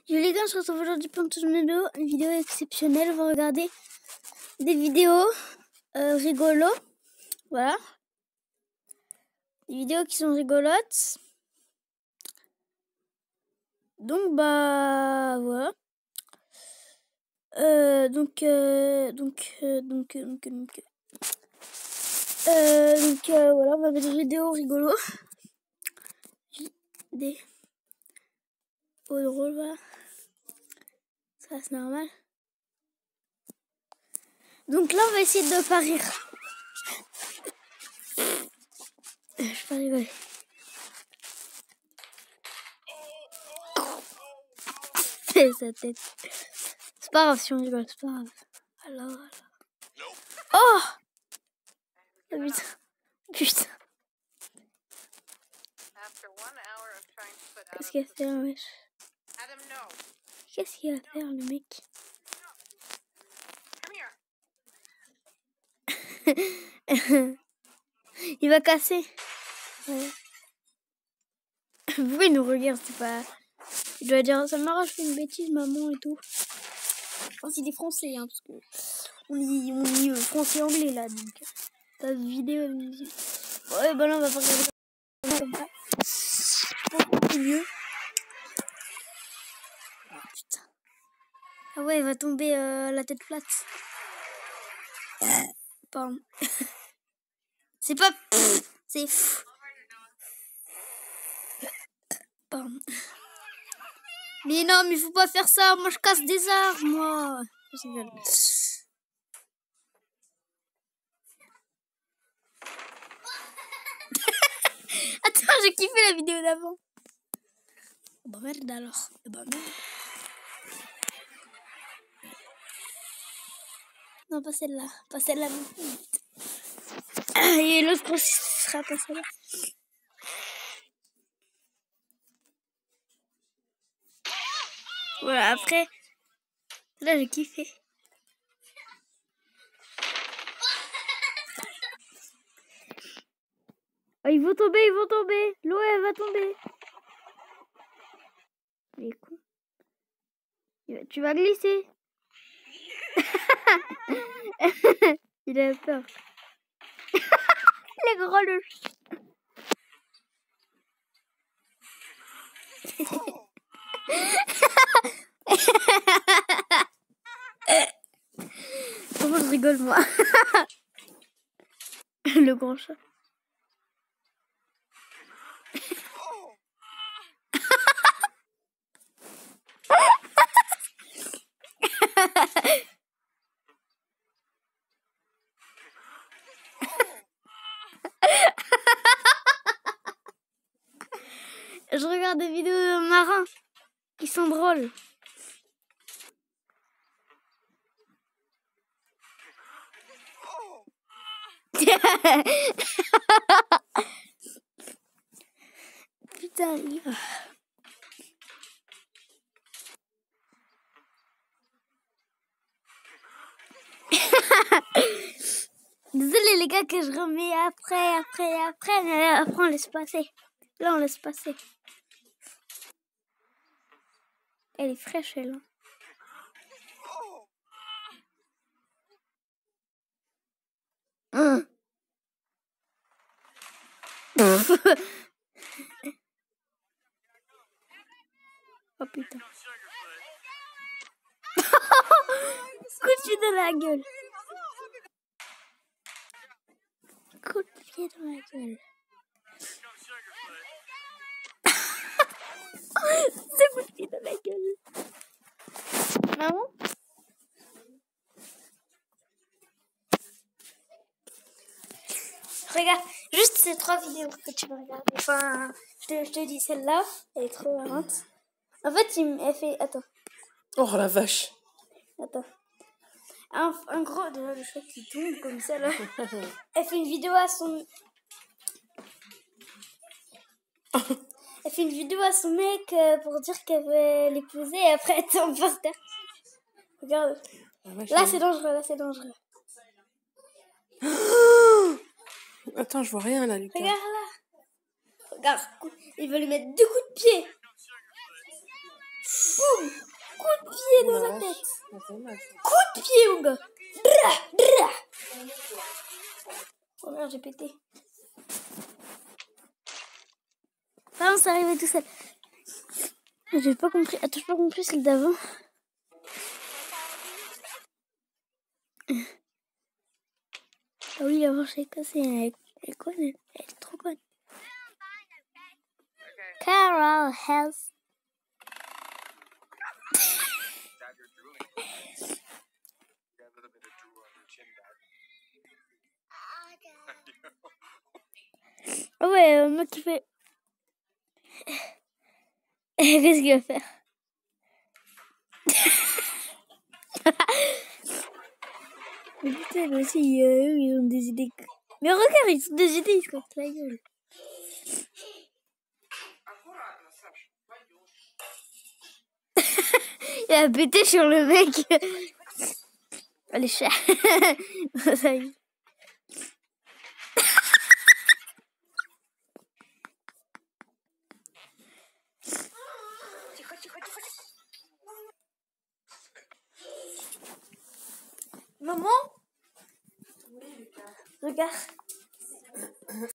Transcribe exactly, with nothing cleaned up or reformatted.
Yo les gars, on se retrouve aujourd'hui pour une toute vidéo, une vidéo exceptionnelle. On va regarder des vidéos euh, rigolos. Voilà. Des vidéos qui sont rigolotes. Donc bah voilà. Euh, donc, euh, donc, euh, donc, euh, donc, donc, euh, donc euh, voilà, on va mettre des vidéos rigolos. Des oh, drôles, voilà. Ça c'est normal. Donc là, on va essayer de pas rire. Je vais pas rigoler. C'est sa tête. C'est pas grave si on rigole, c'est pas grave. Alors, alors. Oh! Oh putain. Putain. Qu'est-ce qu'il va faire, le mec? Qu'est-ce qu'il va faire, le mec? Il va casser. Ouais. Pourquoi il nous regarde? C'est pas... Il doit dire, ça m'arrange, je fais une bêtise, maman, et tout. Je pense qu'il est français, hein, parce que... On lit, on lit euh, français-anglais, là, donc... Pas de vidéo de musique. Ouais, bah là, on va pas regarder comme ça. Je pense que c'est mieux. Oh, putain. Ah ouais, il va tomber euh, la tête plate. Pardon. C'est pas... C'est... Pardon. Mais non, mais faut pas faire ça. Moi, je casse des arbres, moi. Attends, j'ai kiffé la vidéo d'avant. Bah merde alors. Bah merde. Non, pas celle-là. Pas celle-là. Et l'autre sera pas celle-là. Voilà, après, là j'ai kiffé. Oh, ils vont tomber, ils vont tomber. L'eau, elle va tomber. Il est con. Tu vas glisser. Il a peur. Il est gros le chat. Comment je rigole moi. Le grand chat. Je regarde des vidéos de marins qui sont drôles. Putain, il... Désolé les gars que je remets après, après, après, mais après on laisse passer. Là on laisse passer. Elle est fraîche elle. Hein. Oh putain. Coup de pied dans la gueule. Coup de pied dans la gueule. C'est coup de pied dans la gueule. Maman? Regarde, juste ces trois vidéos que tu vas regarder. Enfin, je te, je te dis celle-là, elle est trop marrante. En fait, il elle fait... Attends. Oh la vache. Attends. Un, un gros de le chat qui tombe comme ça là. Elle fait une vidéo à son... Elle fait une vidéo à son mec euh, pour dire qu'elle veut l'épouser et après elle tombe par terre. Regarde. Là c'est dangereux, là c'est dangereux. Attends, je vois rien là, Lucas. Regarde là. Regarde, il veut lui mettre deux coups de pied. Boum. de tête. Ça fait mal, ça. Coup de pied, mon gars. Dra, dra. Oh merde, j'ai pété. Pardon, c'est arrivé tout seul. J'ai pas compris. Attends, j'ai pas compris celle d'avant. Ah oui, avant, je sais que c'est elle, elle est conne. Elle est trop conne. Carol Health. Ah ouais, euh, moi qui fais. Qu'est-ce qu'il va faire? Mais putain, eux aussi, euh, eux, ils ont des idées. Mais regarde, ils ont des idées, ils se cassent la gueule. Il a pété sur le mec. Allez, chat. Ça y est. Maman, regarde.